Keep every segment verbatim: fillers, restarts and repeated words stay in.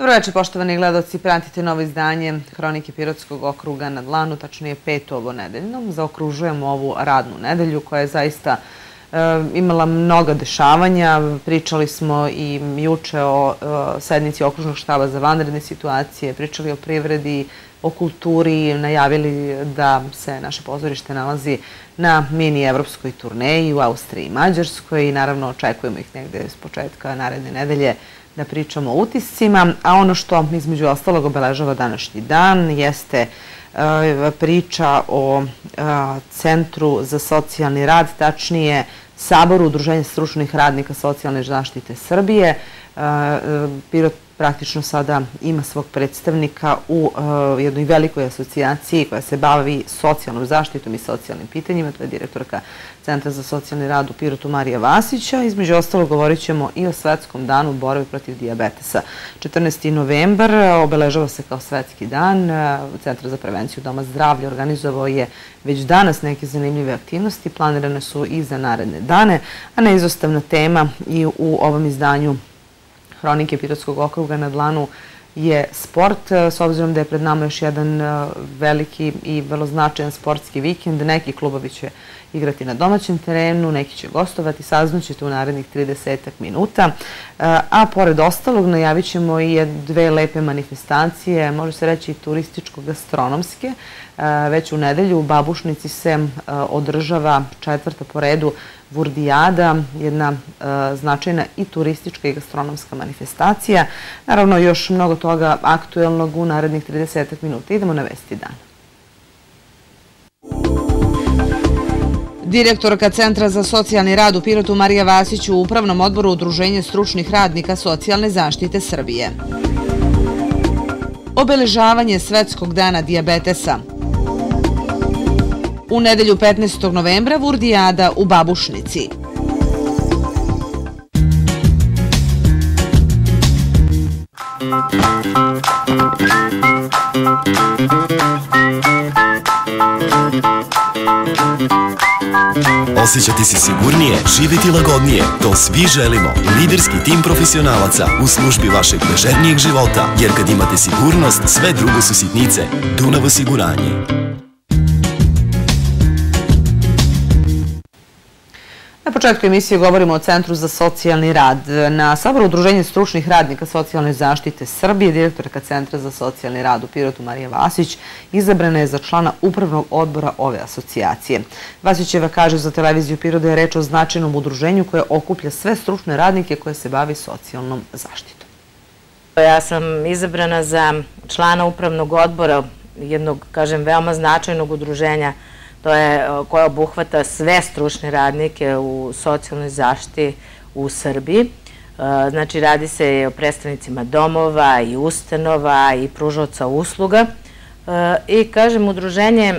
Dobro večer, poštovani gledaoci. Pratite novo izdanje Hronike Pirotskog okruga na dlanu, tačnije peto ovo nedeljnom. Zaokružujemo ovu radnu nedelju koja je zaista imala mnoga dešavanja. Pričali smo i juče o sednici okružnog štaba za vanredne situacije, pričali o privredi, o kulturi, najavili da se naše pozorište nalazi na mini evropskoj turneji u Austriji i Mađarskoj i naravno očekujemo ih negde s početka naredne nedelje da pričamo o utiscima, a ono što između ostalog obeležava današnji dan jeste priča o Centru za socijalni rad, tačnije Saboru Udruženja stručnih radnika socijalne zaštite Srbije. Pirot praktično sada ima svog predstavnika u jednoj velikoj asocijaciji koja se bavi socijalnom zaštitom i socijalnim pitanjima. To je direktorka Centra za socijalni rad u Pirotu Marija Vasića. Između ostalog govorit ćemo i o Svetskom danu borbe protiv dijabetesa. četrnaesti novembar obeležava se kao svetski dan. Centar za prevenciju Doma zdravlja organizovao je već danas neke zanimljive aktivnosti. Planirane su i za naredne dane, a neizostavna tema i u ovom izdanju Hronike Pirotskog okruga na dlanu je sport, s obzirom da je pred nama još jedan veliki i vrlo značajan sportski vikend. Neki klubovi će igrati na domaćem terenu, neki će gostovati, saznaćete u narednih tridesetak minuta. A pored ostalog najavit ćemo i dve lepe manifestacije, može se reći turističko-gastronomske. Već u nedelju u Babušnici se održava četvrta po redu Vurdijada, jedna značajna i turistička i gastronomska manifestacija. Naravno, još mnogo toga aktuelnog u narednih tridesetak minuta. Idemo na vesti dana. Direktorka Centra za socijalni rad u Pirotu Marija Vasić u Upravnom odboru Udruženja stručnih radnika socijalne zaštite Srbije. Obeležavanje Svetskog dana dijabetesa. U nedelju petnaestog novembra Vurdijada u Babušnici. Osjećati se sigurnije, živjeti lagodnije. To svi želimo. Liderski tim profesionalaca u službi vašeg ležernijeg života. Jer kad imate sigurnost, sve drugo su sitnice. Dunav osiguranje. Na početku emisije govorimo o Centru za socijalni rad. Na Saboru Udruženja stručnih radnika socijalne zaštite Srbije direktorka Centra za socijalni rad u Pirotu Marija Vasić izabrana je za člana upravnog odbora ove asocijacije. Vasićeva kaže za televiziju Pirot da je reč o značajnom udruženju koje okuplja sve stručne radnike koje se bavi socijalnom zaštitom. Ja sam izabrana za člana upravnog odbora jednog, kažem, veoma značajnog udruženja to je koja obuhvata sve stručne radnike u socijalnoj zaštiti u Srbiji. Znači, radi se o predstavnicima domova i ustanova i pružaoca usluga. I, kažem, udruženje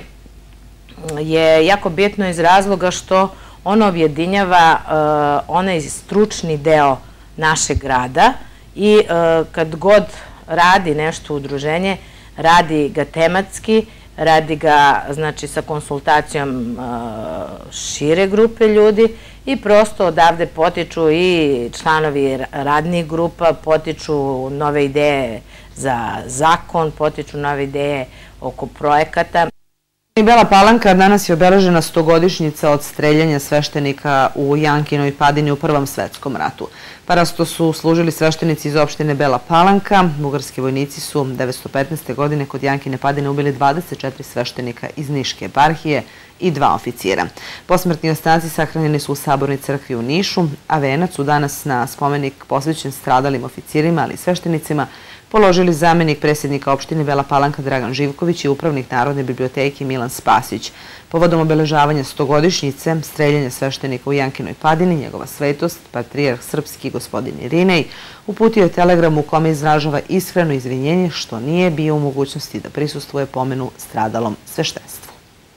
je jako bitno iz razloga što ono objedinjava onaj stručni deo našeg rada i kad god radi nešto udruženje, radi ga tematski, radi ga, znači, sa konsultacijom šire grupe ljudi i prosto odavde potiču i članovi radnih grupa, potiču nove ideje za zakon, potiču nove ideje oko projekata. Bela Palanka danas je obeležena stogodišnjica od streljanja sveštenika u Jankinoj padini u Prvom svetskom ratu. Parasto su služili sveštenici iz opštine Bela Palanka. Bugarski vojnici su devetsto petnaeste. godine kod Jankine padine ubili dvadeset četiri sveštenika iz Niške eparhije i dva oficira. Posmrtni ostaci sahranjeni su u Sabornoj crkvi u Nišu, a venac su danas na spomenik posvećen stradalim oficirima, ali i sveštenicima položili zamenik predsjednika opštine Bela Palanka Dragan Živković i upravnik Narodne biblioteke Milan Spasić. Povodom obeležavanja stogodišnjice streljanja sveštenika u Jankinoj padini, njegova svetost, patrijarh srpski gospodin Irinej, uputio je telegram u kome izražava iskreno izvinjenje što nije bio u mogućnosti da prisustvuje pomenu stradalom sveštenstvu.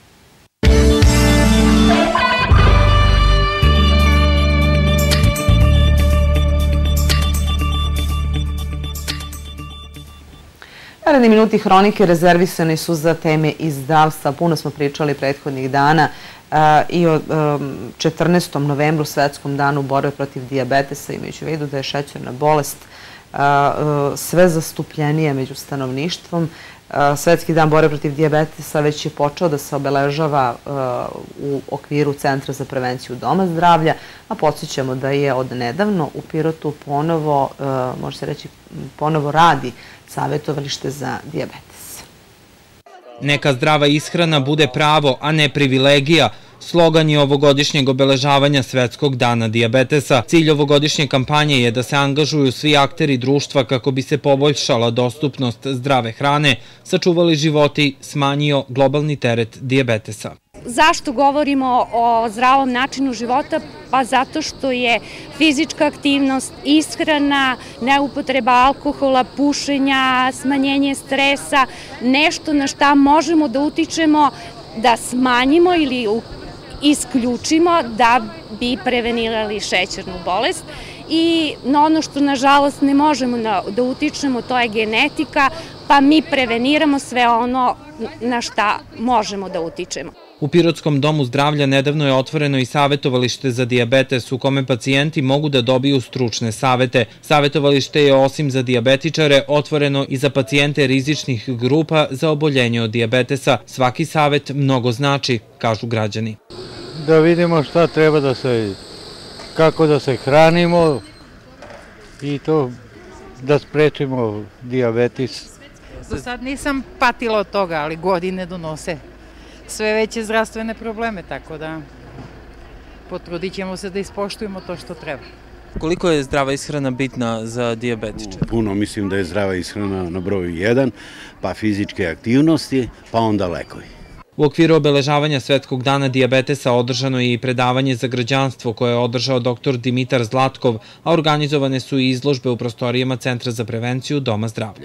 Naredni minuti Hronike rezervisani su za teme iz zdravstva. Puno smo pričali prethodnih dana i o četrnaestom novembru, Svetskom danu borbe protiv dijabetesa, imajući u vidu da je šećerna bolest sve zastupljenije među stanovništvom. Svetski dan borbe protiv dijabetesa već je počeo da se obeležava u okviru Centra za prevenciju Doma zdravlja, a podsjećamo da je od nedavno u Pirotu ponovo, može se reći, ponovo radi savjetovalište za dijabetes. Neka zdrava ishrana bude pravo, a ne privilegija. Slogan je ovogodišnjeg obeležavanja Svetskog dana dijabetesa. Cilj ovogodišnje kampanje je da se angažuju svi akteri društva kako bi se poboljšala dostupnost zdrave hrane, sačuvali životi, smanjio globalni teret dijabetesa. Zašto govorimo o zdravom načinu života? Pa zato što je fizička aktivnost, ishrana, neupotreba alkohola, pušenja, smanjenje stresa, nešto na šta možemo da utičemo da smanjimo ili isključimo da bi prevenirali šećernu bolest. I ono što nažalost ne možemo da utičemo, to je genetika, pa mi preveniramo sve ono na šta možemo da utičemo. U Pirotskom domu zdravlja nedavno je otvoreno i savjetovalište za dijabetes u kome pacijenti mogu da dobiju stručne savete. Savjetovalište je osim za dijabetičare otvoreno i za pacijente rizičnih grupa za oboljenje od dijabetesa. Svaki savjet mnogo znači, kažu građani. Da vidimo šta treba da se, kako da se hranimo i to da sprečimo dijabetes. Do sad nisam patila od toga, ali godine donose sve veće zdravstvene probleme, tako da potrudit ćemo se da ispoštujemo to što treba. Koliko je zdrava ishrana bitna za dijabetičare? Puno, mislim da je zdrava ishrana na broju jedan, pa fizičke aktivnosti, pa onda lekovi. U okviru obeležavanja Svetskog dana dijabetesa održano je i predavanje za građanstvo koje je održao doktor Dimitar Zlatkov, a organizovane su i izložbe u prostorijama Centra za prevenciju Doma zdravlja.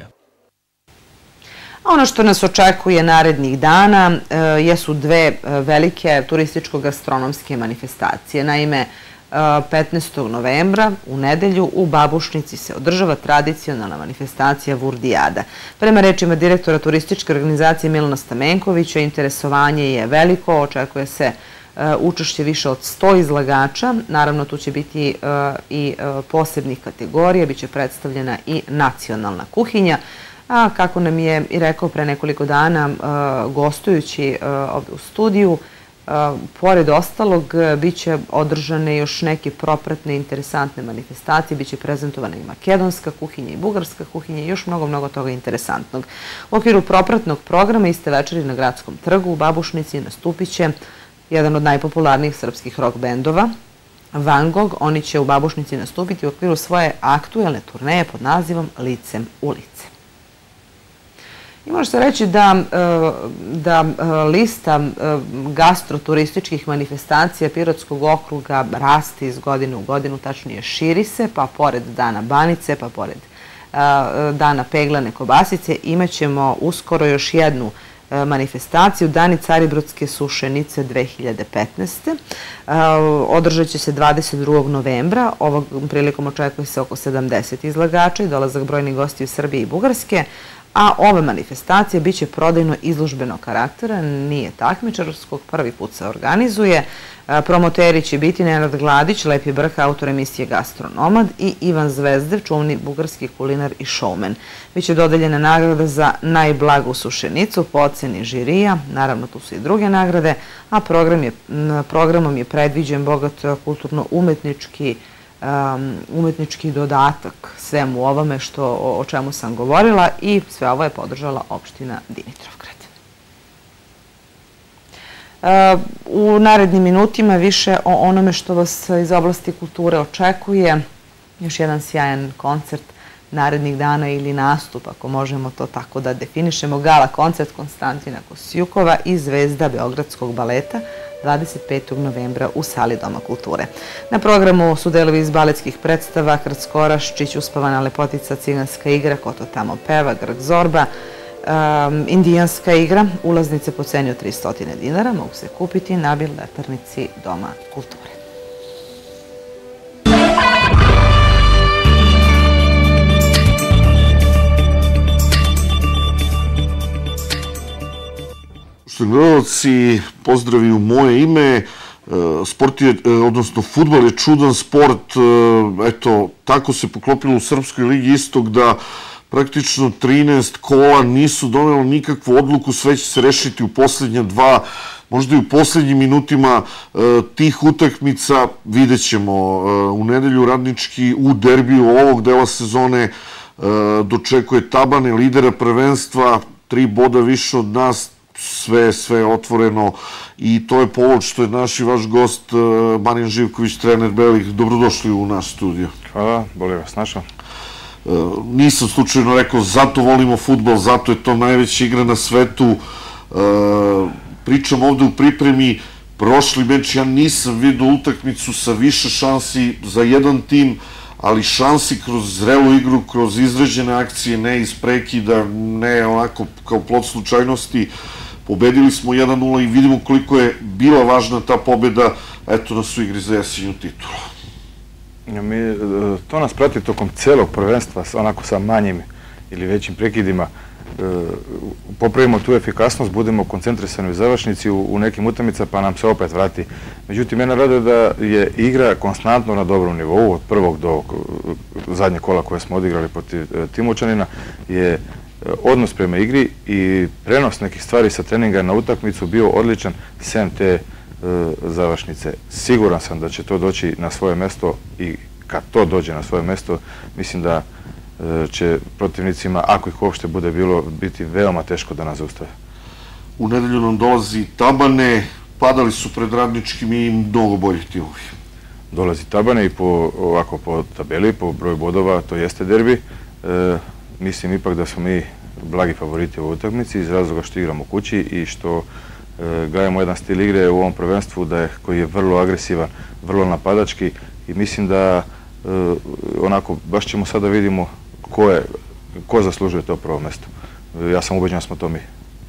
Ono što nas očekuje narednih dana jesu dve velike turističko-gastronomske manifestacije. Naime, petnaestog novembra u nedelju u Babušnici se održava tradicionalna manifestacija Vurdijada. Prema rečima direktora turističke organizacije Milana Stamenkovića, interesovanje je veliko, očekuje se učešće više od sto izlagača. Naravno, tu će biti i posebnih kategorija, bit će predstavljena i nacionalna kuhinja. A kako nam je i rekao pre nekoliko dana, gostujući ovdje u studiju, pored ostalog, bit će održane još neke propratne interesantne manifestacije, bit će prezentovana i makedonska kuhinja i bugarska kuhinja i još mnogo, mnogo toga interesantnog. U okviru propratnog programa iste večeri na Gradskom trgu u Babušnici nastupit će jedan od najpopularnijih srpskih rock bendova, Van Gogh. Oni će u Babušnici nastupiti u okviru svoje aktuelne turneje pod nazivom Licem u lice. I može se reći da lista gastroturističkih manifestacija Pirotskog okruga raste iz godine u godinu, tačnije širi se, pa pored Dana Banice, pa pored Dana peglane kobasice imat ćemo uskoro još jednu manifestaciju, Dani Caribrodske sušenice dve hiljade petnaeste. Održat će se dvadeset drugog novembra. Ovom prilikom očekuje se oko sedamdeset izlagača i dolazak brojnih gostiju iz Srbije i Bugarske. A ove manifestacije bit će prodajno izložbenog karaktera, nije takmičarskog, prvi put se organizuje. Promoteri će biti Nenad Gladić, Lepi Brh, autor emisije Gastronomad, i Ivan Zvezdev, čuveni bugarski kulinar i šoumen. Biće dodeljena nagrada za najblagu sušenicu po oceni žirija, naravno tu su i druge nagrade, a programom je predviđen bogat kulturno-umetnički umetnički dodatak svemu ovome o čemu sam govorila, i sve ovo je podržala opština Dimitrovgrad. U narednim minutima više o onome što vas iz oblasti kulture očekuje. Još jedan sjajan koncert narednih dana ili nastup, ako možemo to tako da definišemo, gala koncert Konstantina Kosjukova i zvezda Beogradskog baleta dvadeset petog novembra u sali Doma kulture. Na programu su delovi iz baletskih predstava Krckoraščić, Uspavana lepotica, Ciganska igra, Ko to tamo peva, Grk Zorba, Indijanska igra. Ulaznice po ceni od tristo dinara mogu se kupiti na biletarnici Doma kulture. Gledalci, pozdravi u moje ime. sport je, odnosno fudbal je čudan sport, eto, tako se poklopilo u Srpskoj ligi Istok da praktično trinaest kola nisu donelo nikakvu odluku, sve će se rešiti u poslednja dva, možda i u poslednjim minutima tih utakmica. Vidjet ćemo u nedelju Radnički u derbiju ovog dela sezone dočekuje Tabane, lidera prvenstva, tri boda više od nas, sve, sve otvoreno i to je povod što je naš i vaš gost Marijan Živković, trener Belih. Dobrodošli u naš studio. Hvala, bolje vas našao. Nisam slučajno rekao, zato volimo fudbal, zato je to najveća igra na svetu. Pričam ovde u pripremi, prošli meč, ja nisam vidio utakmicu sa više šansi za jedan tim, ali šansi kroz zrelu igru, kroz izrađene akcije, ne iz prekida, ne onako kao plod slučajnosti. Pobedili smo jedan nula i vidimo koliko je bila važna ta pobeda, eto nas u igri za jesenju titulu. To nas prati tokom celog prvenstva, onako sa manjim ili većim prekidima. Popravimo tu efikasnost, budemo koncentrisani u završnici u nekim utakmicama, pa nam se opet vrati. Međutim, mene raduje da je igra konstantno na dobrom nivou, od prvog do zadnje kola koje smo odigrali protiv Timočanina, je odnos prema igri i prenos nekih stvari sa treninga na utakmicu bio odličan, sem te završnice. Siguran sam da će to doći na svoje mesto i kad to dođe na svoje mesto, mislim da će protivnicima, ako ih uopšte bude bilo, biti veoma teško da nas zaustave. U nedelju nam dolazi Tabane, padali su pred Radničkim i mnogo boljih timovi. Dolazi Tabane i po, ovako po tabeli, po broju bodova, to jeste derbi. Mislim ipak da smo mi blagi favoriti u ovoj utakmici iz razloga što igramo kući i što gajemo jedan stil igre u ovom prvenstvu koji je vrlo agresivan, vrlo napadački i mislim da onako baš ćemo sada vidimo ko zaslužuje to prvo mesto. Ja sam ubeđen da smo to mi.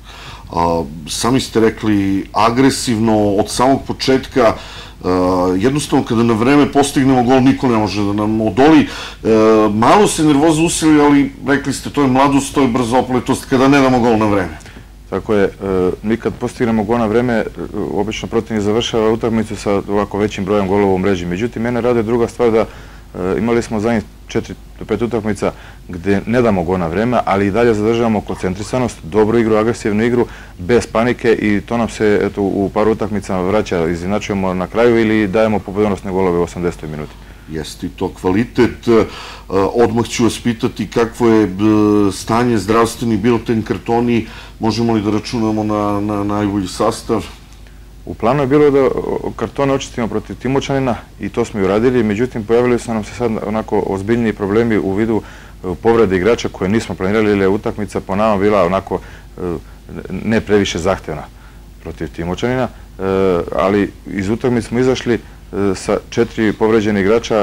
Sami ste rekli agresivno od samog početka, jednostavno kada na vreme postignemo gol niko ne može da nam odoli. Malo se nervoza usili, ali rekli ste to je mladost, to je brzopletost kada ne damo gol na vreme. Tako je, mi kad postignemo gol na vreme, obično protivnik završava utakmicu sa ovako većim brojem golova u mreži. Međutim, mene rade druga stvar da imali smo zadnjih četiri do pet utakmica gde ne damo gol na vreme, ali i dalje zadržavamo koncentrisanost, dobru igru, agresivnu igru, bez panike i to nam se u paru utakmica vraća, izjednačujemo na kraju ili dajemo pobedonosne golove u osamdesetoj minuti. Jeste i to kvalitet. Odmah ću vas pitati kakvo je stanje zdravstveni, biloten, kartoni, možemo li da računamo na najbolji sastav? U planu je bilo da kartone očistimo protiv Timočanina i to smo i uradili, međutim pojavili su nam se sad onako ozbiljniji problemi u vidu povrede igrača koje nismo planirali ili je utakmica po nama bila onako ne previše zahtevna protiv Timočanina, ali iz utakmice smo izašli sa četiri povređene igrača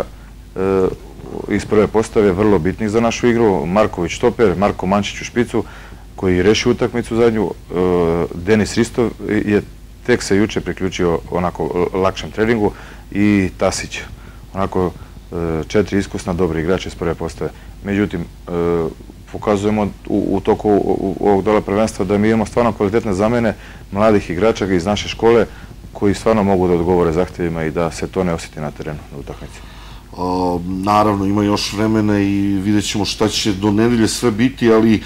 iz prve postave, vrlo bitnih za našu igru, Marković štoper, Marko Mančić u špicu koji reši utakmicu zadnju, Denis Ristov je tek se juče priključio onako lakšem treningu i Tasić, onako četiri iskusna dobri igrače iz prve postave. Međutim, pokazujemo u toku ovog dola prvenstva da mi imamo stvarno kvalitetne zamene mladih igrača iz naše škole koji stvarno mogu da odgovore zahtjevima i da se to ne osjeti na terenu, na utakmici. Naravno, ima još vremena i vidjet ćemo šta će do nedelje sve biti, ali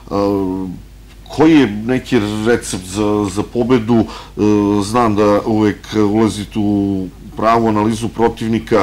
koji je neki recept za pobedu? Znam da uvek ulazite u pravu analizu protivnika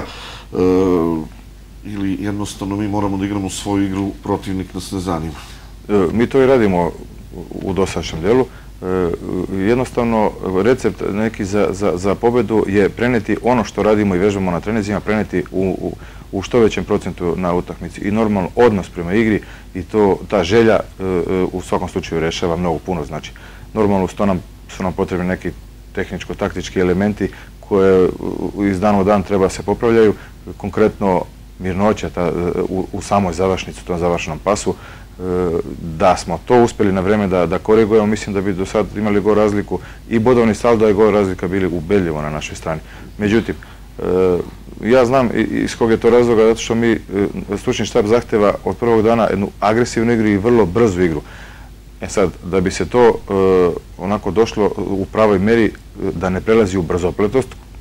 ili jednostavno mi moramo da igramo svoju igru, protivnik nas ne zanima. Mi to i radimo u dosadašnjem delu. Jednostavno, recept neki za pobedu je preneti ono što radimo i vežbamo na treninzima, preneti u što većem procentu na utakmici. I normalno odnos prema igri i ta želja u svakom slučaju rešava mnogo puno. Znači, normalno uz to su nam potrebni neki tehničko-taktički elementi koje iz dana u dan treba se popravljaju. Konkretno, mirnoća u samoj završnici, u tom završenom pasu. Da smo to uspeli na vreme da korigujemo, mislim da bi do sad imali gol razliku i bodovni saldo i gol razlika bili ubedljivo na našoj strani. Međutim, ja znam iz kog je to razloga, zato što mi stručni štab zahteva od prvog dana jednu agresivnu igru i vrlo brzu igru. E sad, da bi se to onako došlo u pravoj meri da ne prelazi u brzopletost,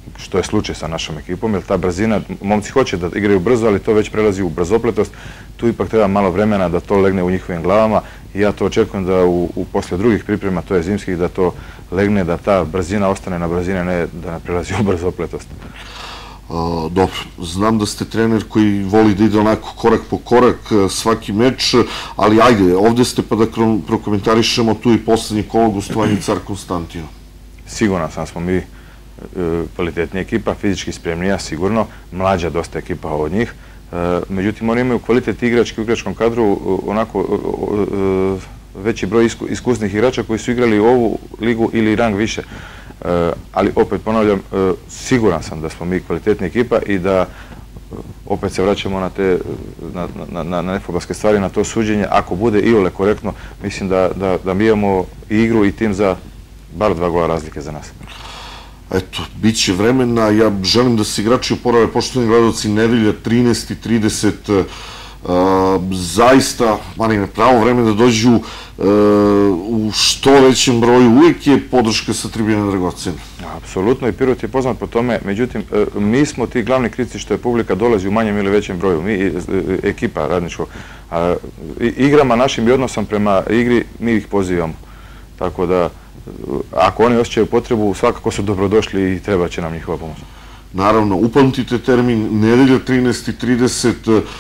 što je slučaj sa našom ekipom, jer ta brzina, momci hoće da igraju brzo, ali to već prelazi u brzopletost, tu ipak treba malo vremena da to legne u njihovim glavama i ja to očekujem da u posle drugih priprema, to je zimskih, da to legne, da ta brzina ostane na brzine, ne da ne prelazi u brzopletost. Dobro, znam da ste trener koji voli da ide onako korak po korak svaki meč, ali ajde, ovde ste pa da prokomentarišemo tu i poslednji kolo gostovanje Car Konstantino. Siguran sam smo mi kvalitetnija ekipa, fizički spremnija sigurno, mlađa dosta ekipa od njih, međutim oni imaju kvalitet igrački u igračkom kadru, onako veći broj iskusnih igrača koji su igrali u ovu ligu ili rang više. Ali opet ponavljam, siguran sam da smo mi kvalitetna ekipa i da opet se vraćamo na te na nefudbalske stvari, na to suđenje. Ako bude iole korektno, mislim da mi imamo i igru i tim za bar dva gola razlike za nas. Eto, bit će vremena. Ja želim da se igrači oporave, poštovani gledalci, nedelja trinaest i trideset, zaista, Marine, pravo vreme da dođu u što većem broju. Uvijek je podrška sa tribine dragocena. Apsolutno, i Pirot je poznat po tome, međutim, mi smo ti glavni kritici što je publika dolazi u manjem ili većem broju, mi, ekipa radničkog. Igrama našim i odnosom prema igri, mi ih pozivamo. Tako da, ako oni osjećaju potrebu, svakako su dobrodošli i treba će nam njihova pomoć. Naravno, upamtite termin, nedelja trinaest i trideset,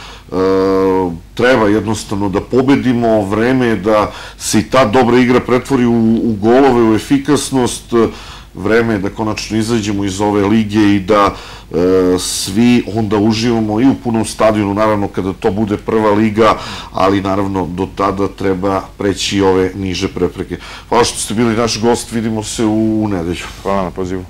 treba jednostavno da pobedimo, vreme je da se i ta dobra igra pretvori u golove, u efikasnost, vreme je da konačno izađemo iz ove lige i da svi onda uživamo i u punom stadionu, naravno kada to bude prva liga, ali naravno do tada treba preći i ove niže prepreke. Hvala što ste bili naš gost, vidimo se u nedelju. Hvala na pozivu.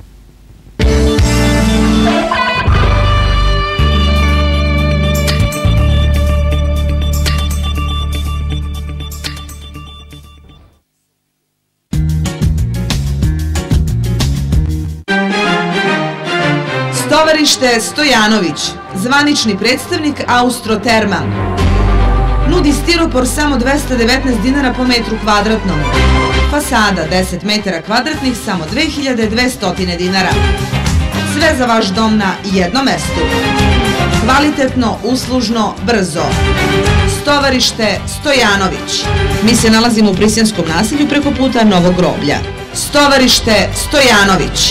Stovarište Stojanović, zvanični predstavnik Austrotermal. Nudi stiropor samo dvesta devetnaest dinara po metru kvadratnom. Fasada deset metara kvadratnih samo dve hiljade dvesta dinara. Sve za vaš dom na jednom mestu. Kvalitetno, uslužno, brzo. Stovarište Stojanović. Mi se nalazimo u Prisjanskom naselju preko puta Novog groblja. Stovarište Stojanović.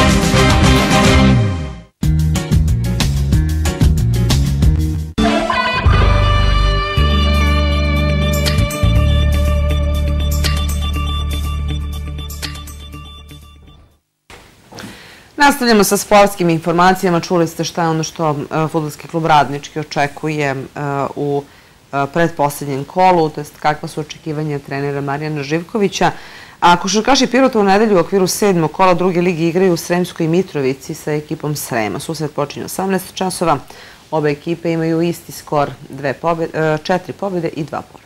Nastavljamo sa sportskim informacijama. Čuli ste šta je ono što Fudbalski klub Radnički očekuje u pretposlednjem kolu, to jest kakva su očekivanja trenera Marijana Živkovića. A košarkaši Pirota u nedelju u okviru sedmog kola druge ligi igraju u Sremskoj Mitrovici sa ekipom Srema. Susret počinje u osamnaest časova. Obe ekipe imaju isti skor, četiri pobjede i dva poraza.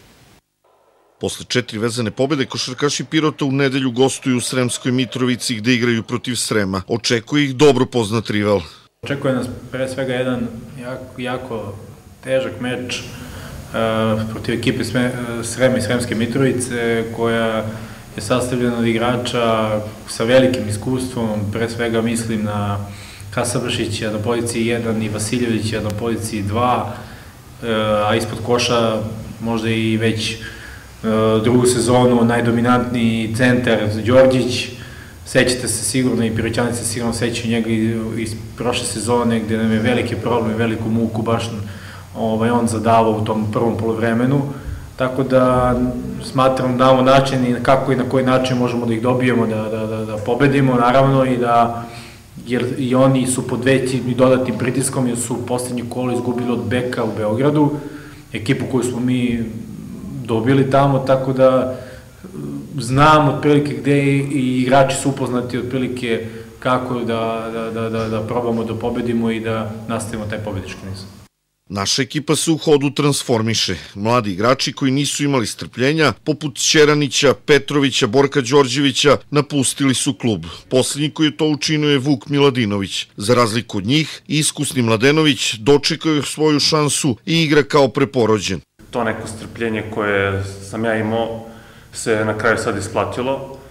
Posle četiri vezane pobjede, košarkaši Pirota u nedelju gostuju u Sremskoj Mitrovici gde igraju protiv Srema. Očekuje ih dobro poznat rival. Očekuje nas pre svega jedan jako težak meč protiv ekipe Srema i Sremske Mitrovice, koja je sastavljena od igrača sa velikim iskustvom. Pre svega mislim na Kasabršića na poziciji jedan i Vasiljevića na poziciji dva, a ispod koša možda i već drugu sezonu najdominantniji centar Đorđić. Sećate se sigurno, i Piroćani se sigurno sećaju njega iz prošle sezone, gde nam je veliki problem i veliku muku baš on zadavao u tom prvom polovremenu. Tako da smatram da imamo način i kako i na koji način možemo da ih dobijemo, da pobedimo, naravno, i da, jer i oni su pod većim i dodatnim pritiskom, jer su u poslednji kolo izgubili od Beka u Beogradu, ekipu koju smo mi dobili tamo, tako da znam otprilike gde i igrači su upoznati otprilike kako da probamo da pobedimo i da nastavimo taj pobedički niz. Naša ekipa se u hodu transformiše. Mladi igrači koji nisu imali strpljenja, poput Ćeranića, Petrovića, Borka Đorđevića, napustili su klub. Poslednji koji je to učinio je Vuk Miladinović. Za razliku od njih, iskusni Mladenović dočekao je svoju šansu i igra kao preporođen. To neko strpljenje koje sam ja imao se na kraju sad isplatilo.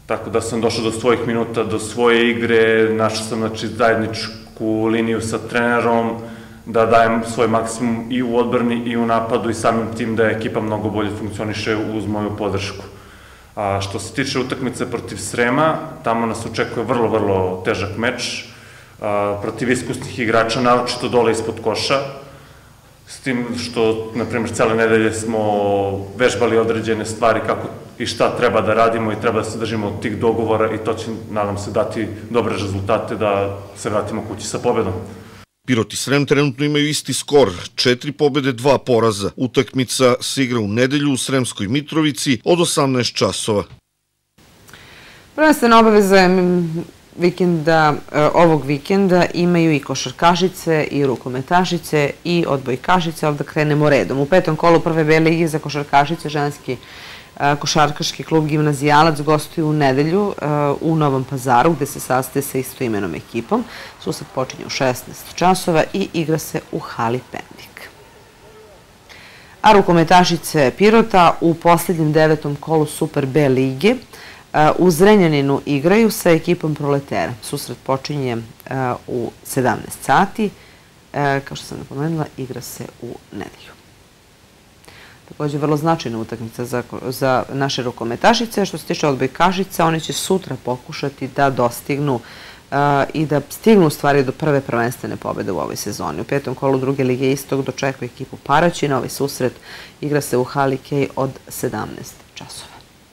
tako da sam došao do svojih minuta, do svoje igre, našao sam znači, zajedničku liniju sa trenerom, da dajem svoj maksimum i u odbrani i u napadu i samim tim da je ekipa mnogo bolje funkcioniše uz moju podršku. A što se tiče utakmice protiv Srema, tamo nas očekuje vrlo, vrlo težak meč, protiv iskusnih igrača, naročito dole ispod koša, s tim što, na primjer, cele nedelje smo vežbali određene stvari kako i šta treba da radimo i treba da se držimo od tih dogovora i to će, nadam se, dati dobre rezultate da se vratimo kući sa pobedom. Pirot i Srem trenutno imaju isti skor, četiri pobede, dva poraza. Utakmica se igra u nedelju u Sremskoj Mitrovici od osamnaest časova. Prvenstvene obaveze vikenda, ovog vikenda imaju i košarkašice i rukometašice i odbojkašice, ali da krenemo redom. U petom kolu prve B lige za košarkašice ženski košarkaški klub Gimnazijalac gostuju u nedelju u Novom Pazaru gde se sastaje sa istoimenom ekipom. Susret počinje u šesnaest časova i igra se u hali Pendik. A rukometašice Pirota u posljednjem devetom kolu Super B lige u Zrenjaninu igraju sa ekipom Proletera. Susret počinje u sedamnaest sati. Kao što sam napomenula, igra se u nedelju. Također vrlo značajna utakmica za naše rukometašice. Što se tiče odbojkašica, one će sutra pokušati da dostignu i da stignu u stvari do prve prvenstvene pobede u ovoj sezoni. U petom kolu druge lige Istog dočekuje ekipu Paraćina. Ovaj susret igra se u hali Kej od sedamnaest časova.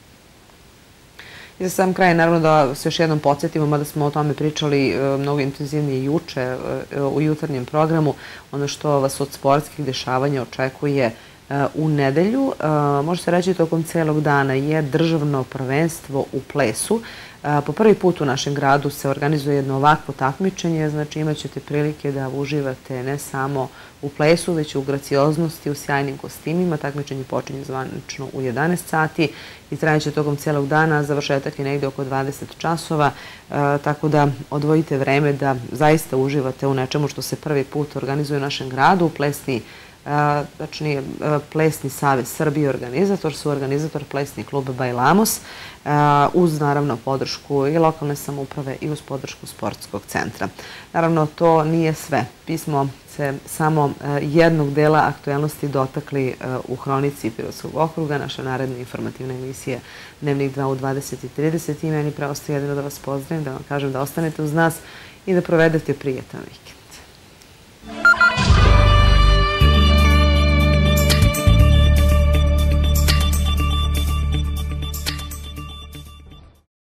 I za sam kraj, naravno da se još jednom podsjetimo, mada smo o tome pričali mnogo intenzivnije juče u jutarnjem programu, ono što vas od sportskih dešavanja očekuje u nedelju, može se reći tokom celog dana, je državno prvenstvo u plesu. Po prvi put u našem gradu se organizuje jedno ovakvo takmičenje, znači imat ćete prilike da uživate ne samo u plesu, već i u gracioznosti, u sjajnim kostimima. Takmičenje počinje zvanično u jedanaest sati i trajeće tokom celog dana, završetak je negde oko dvadeset časova, tako da odvojite vreme da zaista uživate u nečemu što se prvi put organizuje u našem gradu. Plesni tačnije Plesni savez Srbije organizator, su organizator Plesni klub Bajlamos, uz naravno podršku i lokalne samouprave i uz podršku sportskog centra. Naravno, to nije sve. Pismo se samo jednog dela aktuelnosti dotakli u Hronici Pirotskog okruga, naša naredna informativna emisija Dnevnik dva u dvadeset i trideset i meni preostaje jedino da vas pozdravim, da vam kažem da ostanete uz nas i da provedete prijetan vikend.